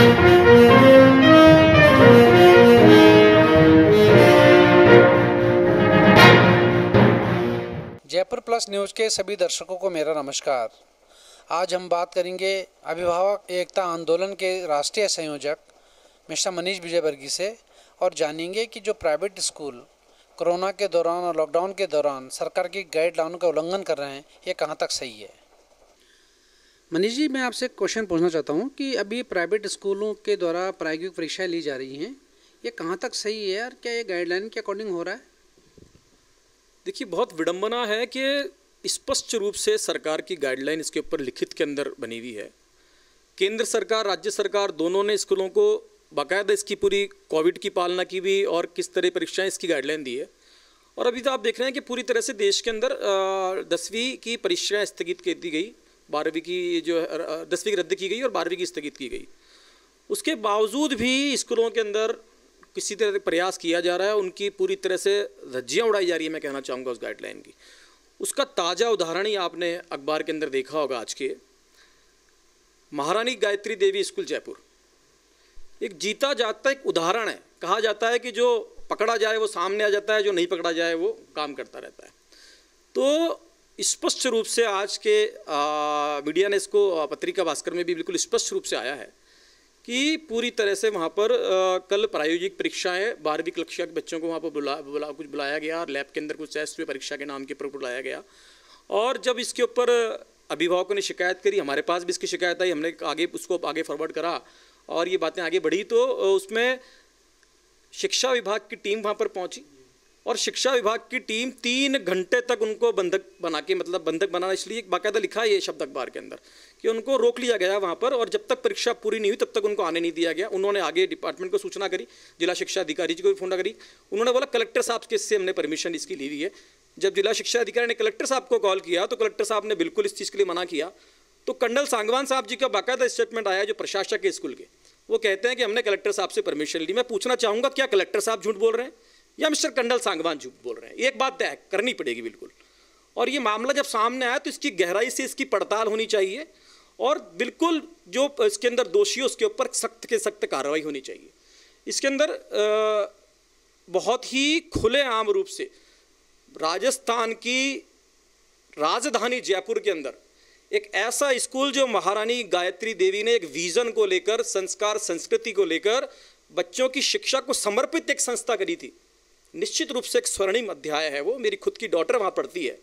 Jaipur plus news के सभी दर्शकों को मेरा नमस्कार। आज हम बात करेंगे अभिभावक एकता आंदोलन के राष्ट्रीय संयोजक मिस्टर मनीष विजयवर्गीय से और जानेंगे कि जो प्राइवेट स्कूल कोरोना के दौरान और लॉकडाउन के दौरान सरकार की गाइडलाइनों का उल्लंघन कर रहे हैं, ये कहाँ तक सही है। मनीष जी, मैं आपसे एक क्वेश्चन पूछना चाहता हूँ कि अभी प्राइवेट स्कूलों के द्वारा प्रायोगिक परीक्षाएं ली जा रही हैं, ये कहाँ तक सही है और क्या ये गाइडलाइन के अकॉर्डिंग हो रहा है। देखिए, बहुत विडंबना है कि स्पष्ट रूप से सरकार की गाइडलाइन इसके ऊपर लिखित के अंदर बनी हुई है। केंद्र सरकार, राज्य सरकार दोनों ने स्कूलों को बाकायदा इसकी पूरी कोविड की पालना की भी और किस तरह परीक्षाएं इसकी गाइडलाइन दी है। और अभी तो आप देख रहे हैं कि पूरी तरह से देश के अंदर 10वीं की परीक्षाएं स्थगित कर दी गई, 12वीं की जो 10वीं की रद्द की गई और 12वीं की स्थगित की गई। उसके बावजूद भी स्कूलों के अंदर किसी तरह से प्रयास किया जा रहा है, उनकी पूरी तरह से धज्जियाँ उड़ाई जा रही है, मैं कहना चाहूँगा उस गाइडलाइन की। उसका ताज़ा उदाहरण ही आपने अखबार के अंदर देखा होगा आज के। महारानी गायत्री देवी स्कूल जयपुर एक जीता जागता एक उदाहरण है। कहा जाता है कि जो पकड़ा जाए वो सामने आ जाता है, जो नहीं पकड़ा जाए वो काम करता रहता है। तो स्पष्ट रूप से आज के मीडिया ने इसको, पत्रिका भास्कर में भी बिल्कुल स्पष्ट रूप से आया है कि पूरी तरह से वहाँ पर कल प्रायोगिक परीक्षाएं 12वीं कक्षा के बच्चों को वहाँ पर कुछ बुलाया गया और लैब के अंदर कुछ टेस्ट हुए, परीक्षा के नाम के ऊपर बुलाया गया। और जब इसके ऊपर अभिभावकों ने शिकायत करी, हमारे पास भी इसकी शिकायत आई, हमने उसको आगे फॉरवर्ड करा और ये बातें आगे बढ़ी, तो उसमें शिक्षा विभाग की टीम वहाँ पर पहुँची और शिक्षा विभाग की टीम 3 घंटे तक उनको बंधक बना के, मतलब बंधक बनाना इसलिए बाकायदा लिखा है ये शब्द अखबार के अंदर, कि उनको रोक लिया गया वहाँ पर और जब तक परीक्षा पूरी नहीं हुई तब तक उनको आने नहीं दिया गया। उन्होंने आगे डिपार्टमेंट को सूचना करी, जिला शिक्षा अधिकारी जी को भी फोन करी। उन्होंने बोला कलेक्टर साहब के इससे हमने परमिशन इसकी ली हुई है। जब जिला शिक्षा अधिकारी ने कलेक्टर साहब को कॉल किया तो कलेक्टर साहब ने बिल्कुल इस चीज़ के लिए मना किया। तो कर्नल सांगवान साहब जी का बाकायदा स्टेटमेंट आया, जो प्रशासक है स्कूल के, वो कहते हैं कि हमने कलेक्टर साहब से परमिशन ली। मैं पूछना चाहूँगा, क्या कलेक्टर साहब झूठ बोल रहे हैं या मिस्टर कर्नल सांगवान झूठ बोल रहे हैं? एक बात तय करनी पड़ेगी बिल्कुल। और ये मामला जब सामने आया तो इसकी गहराई से इसकी पड़ताल होनी चाहिए और बिल्कुल जो इसके अंदर दोषी है उसके ऊपर सख्त के सख्त कार्रवाई होनी चाहिए। इसके अंदर बहुत ही खुलेआम रूप से राजस्थान की राजधानी जयपुर के अंदर एक ऐसा स्कूल जो महारानी गायत्री देवी ने एक विजन को लेकर, संस्कार संस्कृति को लेकर बच्चों की शिक्षा को समर्पित एक संस्था करी थी, निश्चित रूप से एक स्वर्णिम अध्याय है वो। मेरी खुद की डॉटर वहाँ पढ़ती है,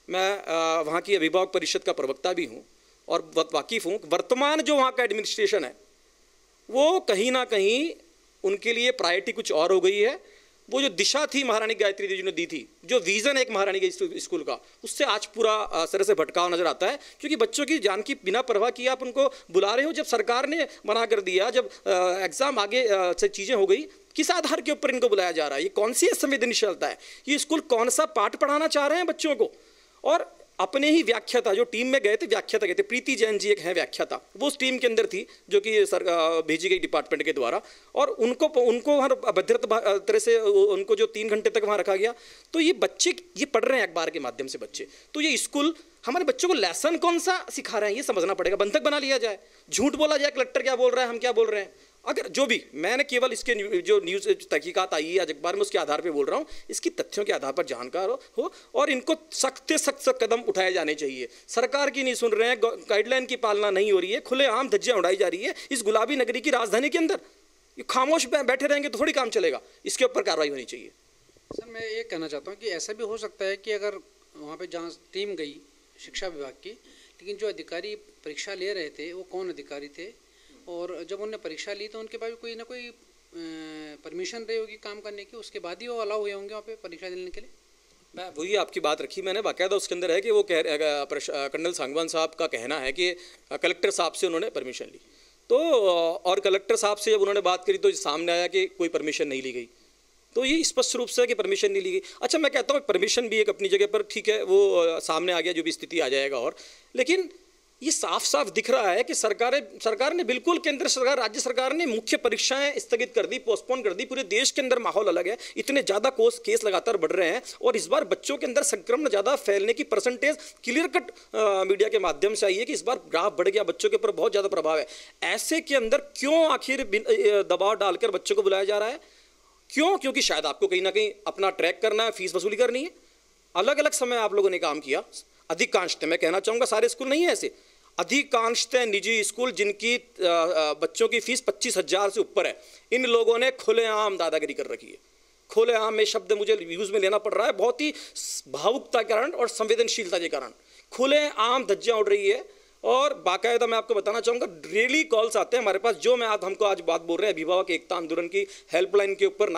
मैं वहाँ की अभिभावक परिषद का प्रवक्ता भी हूँ और वाकिफ़ हूँ। वर्तमान जो वहाँ का एडमिनिस्ट्रेशन है वो कहीं ना कहीं उनके लिए प्रायोरिटी कुछ और हो गई है। वो जो दिशा थी महारानी गायत्री देवी ने दी थी, जो विज़न एक महारानी के स्कूल का, उससे आज पूरा तरह से भटकाव नजर आता है। क्योंकि बच्चों की जान की बिना परवाह किए आप उनको बुला रहे हो। जब सरकार ने मना कर दिया, जब एग्ज़ाम आगे से चीज़ें हो गई, किस आधार के ऊपर इनको बुलाया जा रहा है? ये कौन सी संवेदनशीलता है? ये स्कूल कौन सा पाठ पढ़ाना चाह रहे हैं बच्चों को? और अपने ही व्याख्याता, जो टीम में गए थे, व्याख्याता गए थे, प्रीति जैन जी एक है व्याख्याता, वो उस टीम के अंदर थी जो कि भेजी गई डिपार्टमेंट के द्वारा, और उनको हर अभद्र तरह से उनको जो 3 घंटे तक वहाँ रखा गया। तो ये बच्चे ये पढ़ रहे हैं अखबार के माध्यम से बच्चे, तो ये स्कूल हमारे बच्चों को लेसन कौन सा सिखा रहे हैं ये समझना पड़ेगा। बंधक बना लिया जाए, झूठ बोला जाए, कलेक्टर क्या बोल रहा है, हम क्या बोल रहे हैं। अगर जो भी, मैंने केवल इसके जो न्यूज़ तहकीकात आई है आज अखबार में, उसके आधार पे बोल रहा हूँ, इसकी तथ्यों के आधार पर जानकार हो और इनको सख्त से सख्त कदम उठाए जाने चाहिए। सरकार की नहीं सुन रहे हैं, गाइडलाइन की पालना नहीं हो रही है, खुलेआम धज्जियाँ उड़ाई जा रही है इस गुलाबी नगरी की राजधानी के अंदर। ये खामोश बैठे रहेंगे तो थोड़ी काम चलेगा, इसके ऊपर कार्रवाई होनी चाहिए। सर, मैं ये कहना चाहता हूँ कि ऐसा भी हो सकता है कि अगर वहाँ पर जांच टीम गई शिक्षा विभाग की, लेकिन जो अधिकारी परीक्षा ले रहे थे वो कौन अधिकारी थे, और जब उन्होंने परीक्षा ली तो उनके पास कोई ना कोई परमिशन रही होगी काम करने की, उसके बाद ही वो अलाउ हुए होंगे वहाँ पे परीक्षा देने के लिए। मैं वही आपकी बात रखी मैंने बाकायदा, उसके अंदर है कि वो कर्नल सांगवान साहब का कहना है कि कलेक्टर साहब से उन्होंने परमिशन ली। तो और कलेक्टर साहब से जब उन्होंने बात करी तो सामने आया कि कोई परमिशन नहीं ली गई। तो ये स्पष्ट रूप से कि परमिशन नहीं ली गई। अच्छा, मैं कहता हूँ परमिशन भी एक अपनी जगह पर ठीक है, वो सामने आ गया, जो भी स्थिति आ जाएगा। और लेकिन ये साफ साफ दिख रहा है कि सरकार ने बिल्कुल, केंद्र सरकार, राज्य सरकार ने मुख्य परीक्षाएं स्थगित कर दी, पोस्टपोन कर दी। पूरे देश के अंदर माहौल अलग है, इतने ज़्यादा केस लगातार बढ़ रहे हैं और इस बार बच्चों के अंदर संक्रमण ज़्यादा फैलने की परसेंटेज क्लियर कट मीडिया के माध्यम से आई है कि इस बार ग्राफ बढ़ गया, बच्चों के ऊपर बहुत ज़्यादा प्रभाव है। ऐसे के अंदर क्यों आखिर दबाव डालकर बच्चों को बुलाया जा रहा है? क्यों? क्योंकि शायद आपको कहीं ना कहीं अपना ट्रैक करना है, फीस वसूली करनी है। अलग अलग समय आप लोगों ने काम किया, अधिकांशतः, मैं कहना चाहूँगा सारे स्कूल नहीं है ऐसे, अधिकांशतः निजी स्कूल जिनकी बच्चों की फीस 25,000 से ऊपर है, इन लोगों ने खुलेआम दादागिरी कर रखी है। खुलेआम में शब्द मुझे यूज में लेना पड़ रहा है, बहुत ही भावुकता के कारण और संवेदनशीलता के कारण खुलेआम धज्जियां उड़ रही है। और बाकायदा मैं आपको बताना चाहूँगा, डेली कॉल्स आते हैं हमारे पास, जो मैं हमको आज बात बोल रहे हैं अभिभावक एकता आंदोलन की हेल्पलाइन के ऊपर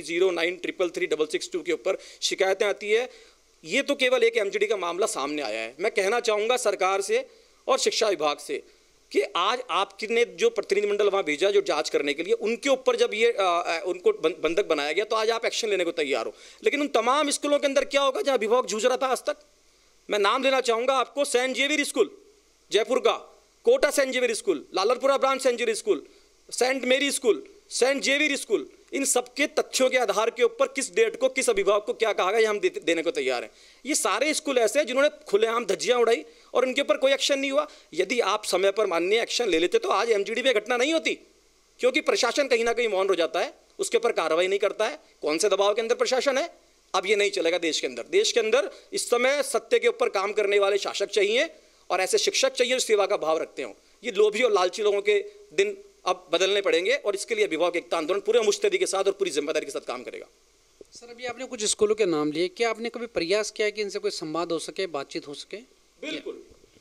9309333662 के ऊपर शिकायतें आती है। ये तो केवल एक एमजीडी का मामला सामने आया है। मैं कहना चाहूँगा सरकार से और शिक्षा विभाग से कि आज आपने जो प्रतिनिधिमंडल वहाँ भेजा जो जांच करने के लिए, उनके ऊपर जब ये उनको बंधक बनाया गया तो आज आप एक्शन लेने को तैयार हो, लेकिन उन तमाम स्कूलों के अंदर क्या होगा जहाँ अभिभावक जूझ रहा था आज तक? मैं नाम लेना चाहूँगा आपको, सेंट जेवियर स्कूल जयपुर का, Kota saint Xavier school, Lalarpura branch saint Xavier school, saint Mary school, saint Xavier school, इन सबके तथ्यों के आधार के ऊपर किस डेट को किस अभिभावक को क्या कहा गया, हम देने को तैयार हैं। ये सारे स्कूल ऐसे हैं जिन्होंने खुलेआम धज्जियां उड़ाई और उनके ऊपर कोई एक्शन नहीं हुआ। यदि आप समय पर माननीय एक्शन ले लेते तो आज एमजीडी में घटना नहीं होती, क्योंकि प्रशासन कहीं ना कहीं मौन हो जाता है, उसके ऊपर कार्रवाई नहीं करता है। कौन से दबाव के अंदर प्रशासन है? अब ये नहीं चलेगा देश के अंदर। देश के अंदर इस समय सत्य के ऊपर काम करने वाले शासक चाहिए और ऐसे शिक्षक चाहिए जो सेवा का भाव रखते हों। ये लोभी और लालची लोगों के दिन अब बदलने पड़ेंगे और इसके लिए अभिभावक एकता आंदोलन पूरे मुस्तैदी के साथ और पूरी जिम्मेदारी के साथ काम करेगा। सर, अभी आपने कुछ स्कूलों के नाम लिए, क्या आपने कभी प्रयास किया कि इनसे कोई संवाद हो सके, बातचीत हो सके? बिल्कुल,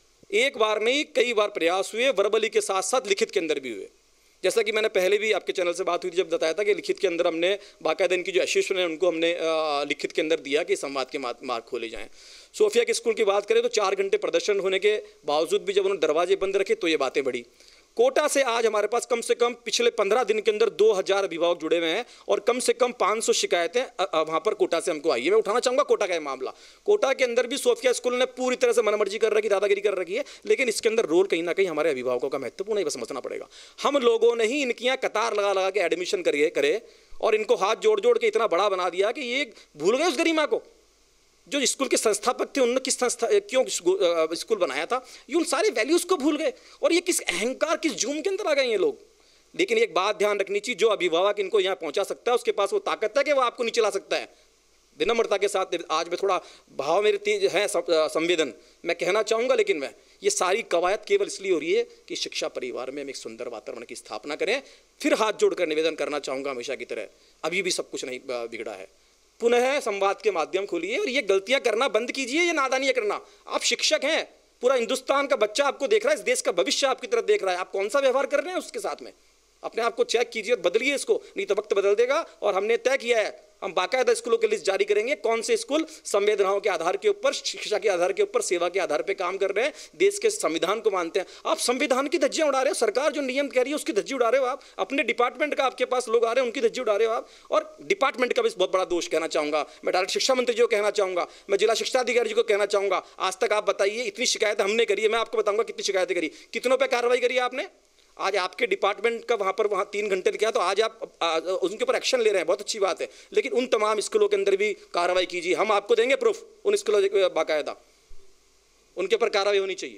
एक बार नहीं कई बार प्रयास हुए, वर्बली के साथ साथ लिखित के अंदर भी हुए। जैसा कि मैंने पहले भी आपके चैनल से बात हुई थी जब बताया था कि लिखित के अंदर हमने बाकायदा इनकी जो एसोसिएशन है उनको हमने लिखित के अंदर दिया कि संवाद के मार्ग खोले जाएं। सोफिया के स्कूल की बात करें तो 4 घंटे प्रदर्शन होने के बावजूद भी जब उन्होंने दरवाजे बंद रखे तो ये बातें बढ़ी। कोटा से आज हमारे पास कम से कम पिछले 15 दिन के अंदर 2000 अभिभावक जुड़े हुए हैं और कम से कम 500 शिकायतें वहाँ पर कोटा से हमको आई है। मैं उठाना चाहूँगा कोटा का मामला। कोटा के अंदर भी सोफिया स्कूल ने पूरी तरह से मनमर्जी कर रखी, दादागिरी कर रखी है, लेकिन इसके अंदर रोल कहीं ना कहीं हमारे अभिभावकों का महत्वपूर्ण है, समझना पड़ेगा। हम लोगों ने ही इनकी यहाँ कतार लगा के एडमिशन करे और इनको हाथ जोड़ जोड़ के इतना बड़ा बना दिया कि ये भूल गए उस गरिमा को। जो स्कूल के संस्थापक थे उन्होंने किस संस्था क्यों स्कूल बनाया था, ये उन सारे वैल्यूज़ को भूल गए और ये किस अहंकार, किस जुम्म के अंदर आ गए ये लोग। लेकिन एक बात ध्यान रखनी चाहिए, जो अभिभावक इनको यहाँ पहुँचा सकता है उसके पास वो ताकत है कि वो आपको नीचे ला सकता है। विनम्रता के साथ आज मैं थोड़ा भाव मेरे तेज है, संवेदन मैं कहना चाहूँगा, लेकिन मैं ये सारी कवायद केवल इसलिए हो रही है कि शिक्षा परिवार में हम एक सुंदर वातावरण की स्थापना करें। फिर हाथ जोड़कर निवेदन करना चाहूँगा हमेशा की तरह, अभी भी सब कुछ नहीं बिगड़ा है। पुनः संवाद के माध्यम खोलिए और ये गलतियां करना बंद कीजिए, ये नादानियां करना। आप शिक्षक हैं, पूरा हिंदुस्तान का बच्चा आपको देख रहा है, इस देश का भविष्य आपकी तरफ देख रहा है, आप कौन सा व्यवहार कर रहे हैं उसके साथ में। अपने आप को चेक कीजिए और बदलिए इसको, नहीं तो वक्त बदल देगा। और हमने तय किया है, हम बाकायदा स्कूलों की लिस्ट जारी करेंगे, कौन से स्कूल संवेदनाओं के आधार के ऊपर, शिक्षा के आधार के ऊपर, सेवा के आधार पर काम कर रहे हैं, देश के संविधान को मानते हैं। आप संविधान की धज्जियां उड़ा रहे हो, सरकार जो नियम कह रही है उसकी धज्जी उड़ा रहे हो आप, अपने डिपार्टमेंट का आपके पास लोग आ रहे हैं उनकी धज्जी उड़ा रहे हो आप, और डिपार्टमेंट का भी बहुत बड़ा दोष कहना चाहूँगा मैं। डायरेक्ट शिक्षा मंत्री जी को कहना चाहूँगा, मैं जिला शिक्षा अधिकारी जी को कहना चाहूँगा, आज तक आप बताइए इतनी शिकायतें हमने करी है, मैं आपको बताऊँगा कितनी शिकायतें करी, कितनों पर कार्रवाई करी है आपने। आज आपके डिपार्टमेंट का वहाँ 3 घंटे किया तो आज आप उनके ऊपर एक्शन ले रहे हैं, बहुत अच्छी बात है, लेकिन उन तमाम स्कूलों के अंदर भी कार्रवाई कीजिए। हम आपको देंगे प्रूफ, उन स्कूलों बाकायदा उनके ऊपर कार्रवाई होनी चाहिए।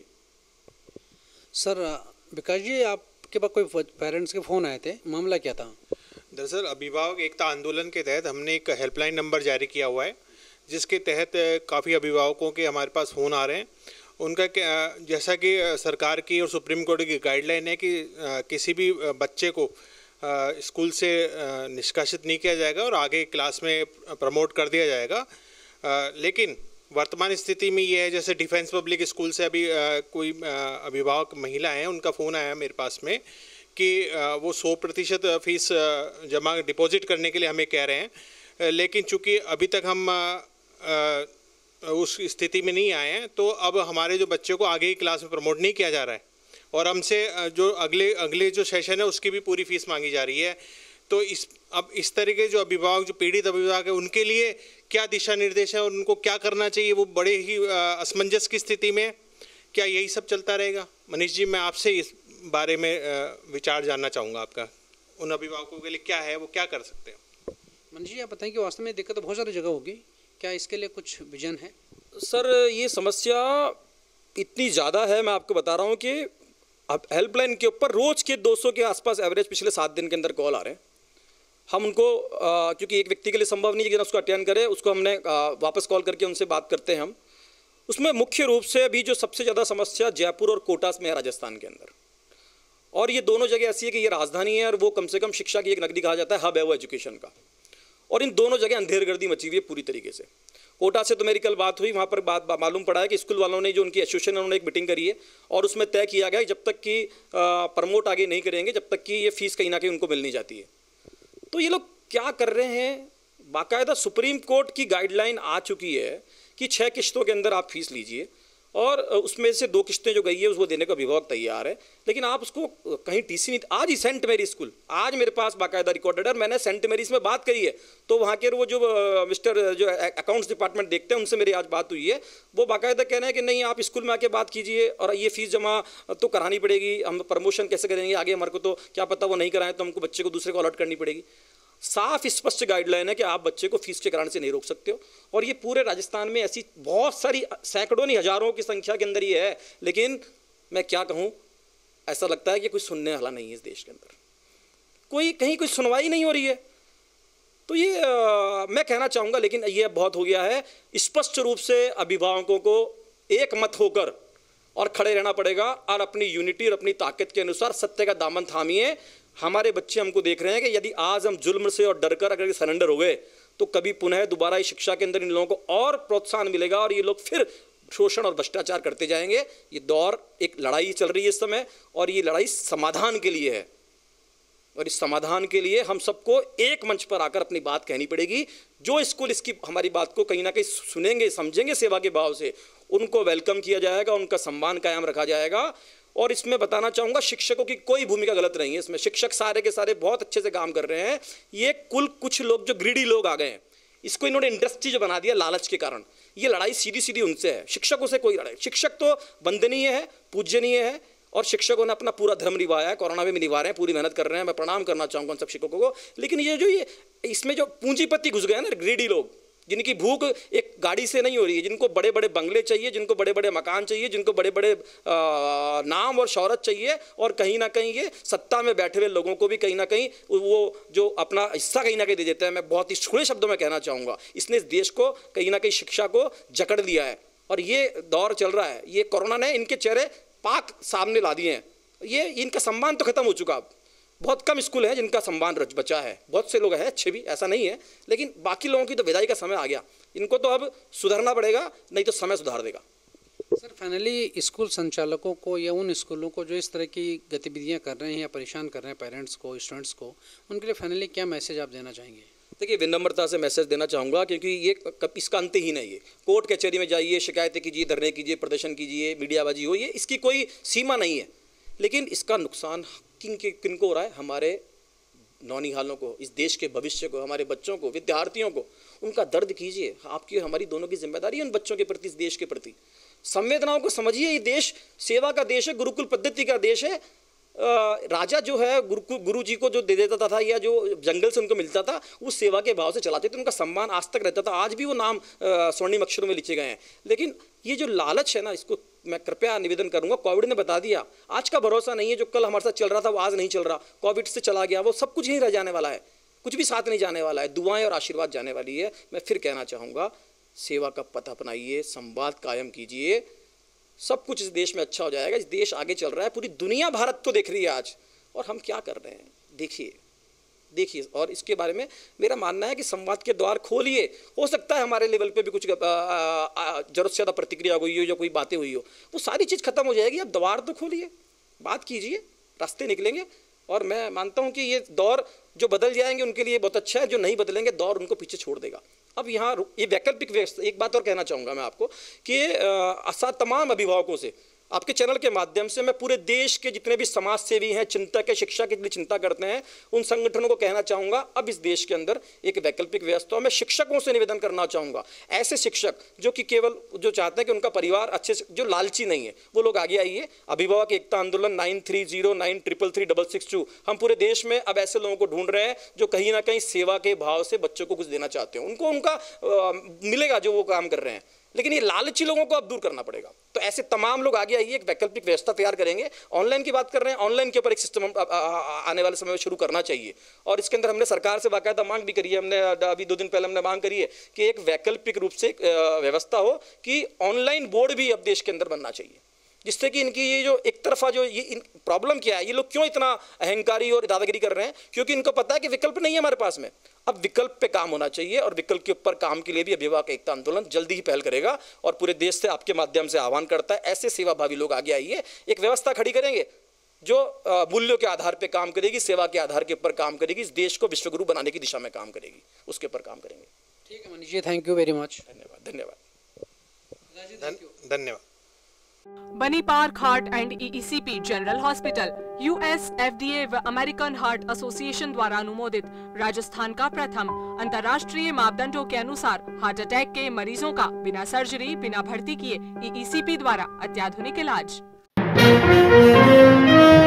सर विकास जी, आपके पास कोई पेरेंट्स के फ़ोन आए थे, मामला क्या था? दरअसल अभिभावक एकता आंदोलन के तहत हमने एक हेल्पलाइन नंबर जारी किया हुआ है, जिसके तहत काफ़ी अभिभावकों के हमारे पास फ़ोन आ रहे हैं। उनका जैसा कि सरकार की और सुप्रीम कोर्ट की गाइडलाइन है कि किसी भी बच्चे को स्कूल से निष्कासित नहीं किया जाएगा और आगे क्लास में प्रमोट कर दिया जाएगा। लेकिन वर्तमान स्थिति में ये है, जैसे डिफेंस पब्लिक स्कूल से अभी कोई अभिभावक महिला हैं, उनका फ़ोन आया मेरे पास में कि वो 100% फीस जमा डिपॉजिट करने के लिए हमें कह रहे हैं, लेकिन चूँकि अभी तक हम उस स्थिति में नहीं आए हैं, तो अब हमारे जो बच्चों को आगे ही क्लास में प्रमोट नहीं किया जा रहा है और हमसे जो अगले जो सेशन है उसकी भी पूरी फीस मांगी जा रही है। तो अब इस तरीके जो अभिभावक, जो पीड़ित अभिभावक है, उनके लिए क्या दिशा निर्देश है और उनको क्या करना चाहिए, वो बड़े ही असमंजस की स्थिति में, क्या यही सब चलता रहेगा? मनीष जी, मैं आपसे इस बारे में विचार जानना चाहूँगा आपका। उन अभिभावकों के लिए क्या है, वो क्या कर सकते हैं? मनीष जी, आप बताएं कि वास्तव में दिक्कत तो बहुत सारी जगह होगी, क्या इसके लिए कुछ विजन है? सर, ये समस्या इतनी ज़्यादा है, मैं आपको बता रहा हूँ कि अब हेल्पलाइन के ऊपर रोज़ के 200 के आसपास एवरेज पिछले 7 दिन के अंदर कॉल आ रहे हैं। हम उनको क्योंकि एक व्यक्ति के लिए संभव नहीं है कि उसको अटेंड करें, उसको हमने वापस कॉल करके उनसे बात करते हैं हम। उसमें मुख्य रूप से अभी जो सबसे ज़्यादा समस्या जयपुर और कोटा में है राजस्थान के अंदर, और ये दोनों जगह ऐसी है कि ये राजधानी है और वो कम से कम शिक्षा की एक नगरी कहा जाता है, हब है वो एजुकेशन का, और इन दोनों जगह अंधेरगर्दी मची हुई है पूरी तरीके से। कोटा से तो मेरी कल बात हुई, वहाँ पर बात मालूम पड़ा है कि स्कूल वालों ने जो उनकी एसोसिएशन है उन्होंने एक मीटिंग करी है और उसमें तय किया गया जब तक कि प्रमोट आगे नहीं करेंगे जब तक कि ये फीस कहीं ना कहीं उनको मिलनी जाती है। तो ये लोग क्या कर रहे हैं, बाकायदा सुप्रीम कोर्ट की गाइडलाइन आ चुकी है कि 6 किस्तों के अंदर आप फीस लीजिए, और उसमें से 2 किस्तें जो गई है उसको देने का अभिभावक तैयार है, लेकिन आप उसको कहीं टीसी नहीं। आज ही सेंट मेरी स्कूल, आज मेरे पास बाकायदा रिकॉर्डेड है, मैंने सेंट मेरीज में बात करी है, तो वहाँ के वो जो मिस्टर जो अकाउंट्स डिपार्टमेंट देखते हैं उनसे मेरी आज बात हुई है, वो बाकायदा कह रहे हैं कि नहीं, आप स्कूल में आके बात कीजिए और ये फीस जमा तो करानी पड़ेगी, हम प्रमोशन कैसे करेंगे आगे, हमारे को तो क्या पता वो नहीं कराएं तो हमको बच्चे को दूसरे को अलॉट करनी पड़ेगी। साफ स्पष्ट गाइडलाइन है कि आप बच्चे को फीस के कारण से नहीं रोक सकते हो, और ये पूरे राजस्थान में ऐसी बहुत सारी सैकड़ों नहीं हजारों की संख्या के अंदर ये है। लेकिन मैं क्या कहूँ, ऐसा लगता है कि कोई सुनने वाला नहीं है इस देश के अंदर, कोई कहीं कोई सुनवाई नहीं हो रही है। तो ये मैं कहना चाहूँगा, लेकिन ये बहुत हो गया है, स्पष्ट रूप से अभिभावकों को एक मत होकर और खड़े रहना पड़ेगा और अपनी यूनिटी और अपनी ताकत के अनुसार सत्य का दामन थामिए। हमारे बच्चे हमको देख रहे हैं कि यदि आज हम जुल्म से और डरकर अगर सरेंडर हो गए तो कभी पुनः दोबारा इस शिक्षा के अंदर इन लोगों को और प्रोत्साहन मिलेगा और ये लोग फिर शोषण और भ्रष्टाचार करते जाएंगे। ये दौर, एक लड़ाई चल रही है इस समय, और ये लड़ाई समाधान के लिए है, और इस समाधान के लिए हम सबको एक मंच पर आकर अपनी बात कहनी पड़ेगी। जो स्कूल इसकी हमारी बात को कहीं ना कहीं सुनेंगे, समझेंगे सेवा के भाव से, उनको वेलकम किया जाएगा, उनका सम्मान कायम रखा जाएगा। और इसमें बताना चाहूँगा, शिक्षकों की कोई भूमिका गलत नहीं है इसमें, शिक्षक सारे के सारे बहुत अच्छे से काम कर रहे हैं। ये कुछ लोग जो ग्रीडी लोग आ गए हैं, इसको इन्होंने इंडस्ट्री जो बना दिया लालच के कारण, ये लड़ाई सीधी सीधी उनसे है, शिक्षकों से कोई लड़ाई। शिक्षक तो वंदनीय है, पूजनीय है, और शिक्षकों ने अपना पूरा धर्म निभाया है, कोरोना में भी निभा रहे हैं, पूरी मेहनत कर रहे हैं, मैं प्रणाम करना चाहूँगा उन सब शिक्षकों को। लेकिन ये इसमें जो पूंजीपति घुस गए ना, ग्रीडी लोग, जिनकी भूख एक गाड़ी से नहीं हो रही है, जिनको बड़े बड़े बंगले चाहिए, जिनको बड़े बड़े मकान चाहिए, जिनको बड़े बड़े नाम और शौहरत चाहिए, और कहीं ना कहीं ये सत्ता में बैठे हुए लोगों को भी कहीं ना कहीं वो जो अपना हिस्सा कहीं ना कहीं दे देते हैं। मैं बहुत ही थोड़े शब्दों में कहना चाहूँगा, इसने इस देश को कहीं ना कहीं शिक्षा को जकड़ लिया है, और ये दौर चल रहा है। ये कोरोना ने इनके चेहरे पाक सामने ला दिए हैं, ये इनका सम्मान तो खत्म हो चुका। अब बहुत कम स्कूल हैं जिनका सम्मान बचा है, बहुत से लोग हैं अच्छे भी, ऐसा नहीं है, लेकिन बाकी लोगों की तो विदाई का समय आ गया। इनको तो अब सुधरना पड़ेगा, नहीं तो समय सुधार देगा। सर, फाइनली स्कूल संचालकों को या उन स्कूलों को जो इस तरह की गतिविधियां कर रहे हैं या परेशान कर रहे हैं पेरेंट्स को, स्टूडेंट्स को, उनके लिए फाइनली क्या मैसेज आप देना चाहेंगे? देखिए, विनम्रता से मैसेज देना चाहूँगा, क्योंकि ये इसका अंत ही नहीं है। कोर्ट कचहरी में जाइए, शिकायतें कीजिए, धरने कीजिए, प्रदर्शन कीजिए, मीडियाबाजी हो, ये इसकी कोई सीमा नहीं है। लेकिन इसका नुकसान किन को हो रहा है? हमारे नौनिहालों को, इस देश के भविष्य को, हमारे बच्चों को, विद्यार्थियों को, उनका दर्द कीजिए। आपकी हमारी दोनों की जिम्मेदारी है उन बच्चों के प्रति, इस देश के प्रति संवेदनाओं को समझिए। ये देश सेवा का देश है, गुरुकुल पद्धति का देश है। राजा जो है गुरु जी को जो दे देता था या जो जंगल से उनको मिलता था, वो सेवा के भाव से चलाते थे, उनका सम्मान आज तक रहता था। आज भी वो नाम स्वर्णिम अक्षरों में लिखे गए हैं। लेकिन ये जो लालच है ना, इसको मैं कृपया निवेदन करूंगा। कोविड ने बता दिया, आज का भरोसा नहीं है। जो कल हमारे साथ चल रहा था वो आज नहीं चल रहा, कोविड से चला गया, वो सब कुछ यहीं रह जाने वाला है, कुछ भी साथ नहीं जाने वाला है। दुआएं और आशीर्वाद जाने वाली है। मैं फिर कहना चाहूँगा, सेवा का पथ अपनाइए, संवाद कायम कीजिए, सब कुछ इस देश में अच्छा हो जाएगा। इस देश आगे चल रहा है, पूरी दुनिया भारत को देख रही है आज, और हम क्या कर रहे हैं देखिए। और इसके बारे में मेरा मानना है कि संवाद के द्वार खोलिए। हो सकता है हमारे लेवल पे भी कुछ जरूरत से ज़्यादा प्रतिक्रिया हुई हो या कोई बातें हुई हो, वो सारी चीज़ खत्म हो जाएगी। अब द्वार तो खोलिए, बात कीजिए, रास्ते निकलेंगे। और मैं मानता हूँ कि ये दौर जो बदल जाएंगे उनके लिए बहुत अच्छा है, जो नहीं बदलेंगे दौर उनको पीछे छोड़ देगा। अब यहाँ ये वैकल्पिक व्यवस्था, एक बात और कहना चाहूँगा मैं आपको कि तमाम अभिभावकों से आपके चैनल के माध्यम से मैं पूरे देश के जितने भी समाज सेवी हैं, चिंतक है, शिक्षा के लिए चिंता करते हैं, उन संगठनों को कहना चाहूँगा अब इस देश के अंदर एक वैकल्पिक व्यवस्था। मैं शिक्षकों से निवेदन करना चाहूँगा, ऐसे शिक्षक जो कि केवल जो चाहते हैं कि उनका परिवार अच्छे से, जो लालची नहीं है, वो लोग आगे आइए। अभिभावक एकता आंदोलन 9309333662, हम पूरे देश में अब ऐसे लोगों को ढूंढ रहे हैं जो कहीं ना कहीं सेवा के भाव से बच्चों को कुछ देना चाहते हैं। उनको उनका मिलेगा जो वो काम कर रहे हैं, लेकिन ये लालची लोगों को अब दूर करना पड़ेगा। तो ऐसे तमाम लोग आगे आइए, एक वैकल्पिक व्यवस्था तैयार करेंगे। ऑनलाइन की बात कर रहे हैं, ऑनलाइन के ऊपर एक सिस्टम आने वाले समय में शुरू करना चाहिए। और इसके अंदर हमने सरकार से बाकायदा मांग भी करी है। हमने अभी 2 दिन पहले हमने मांग करी है कि एक वैकल्पिक रूप से व्यवस्था हो कि ऑनलाइन बोर्ड भी अब देश के अंदर बनना चाहिए, जिससे कि इनकी ये जो एक तरफा जो ये प्रॉब्लम क्या है, ये लोग क्यों इतना अहंकारी और दादागिरी कर रहे हैं, क्योंकि इनको पता है कि विकल्प नहीं है हमारे पास में। अब विकल्प पे काम होना चाहिए और विकल्प के ऊपर काम के लिए भी अभिभावक एकता आंदोलन जल्दी ही पहल करेगा और पूरे देश से आपके माध्यम से आह्वान करता है, ऐसे सेवाभावी लोग आगे आइए, एक व्यवस्था खड़ी करेंगे जो मूल्यों के आधार पे काम करेगी, सेवा के आधार के ऊपर काम करेगी, इस देश को विश्वगुरु बनाने की दिशा में काम करेगी, उसके ऊपर काम करेंगे। ठीक है Manish ji, thank you very much. धन्यवाद धन्यवाद धन्यवाद। Bani park heart and EECP general hospital US FDA व अमेरिकन हार्ट एसोसिएशन द्वारा अनुमोदित राजस्थान का प्रथम अंतर्राष्ट्रीय मापदंडों के अनुसार हार्ट अटैक के मरीजों का बिना सर्जरी, बिना भर्ती किए EECP द्वारा अत्याधुनिक इलाज।